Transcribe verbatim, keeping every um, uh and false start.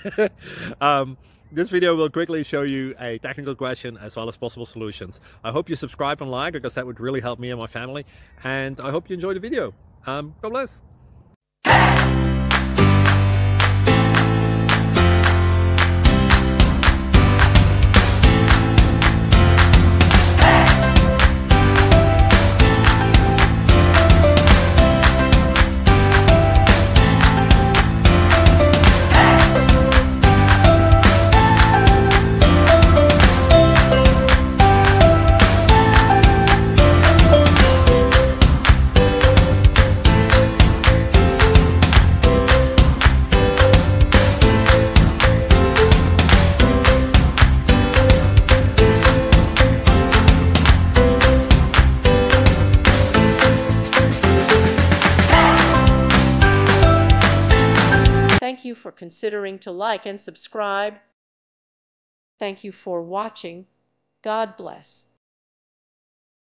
um, this video will quickly show you a technical question as well as possible solutions. I hope you subscribe and like, because that would really help me and my family. And I hope you enjoy the video. Um, God bless. Thank you for considering to like and subscribe. Thank you for watching. God bless.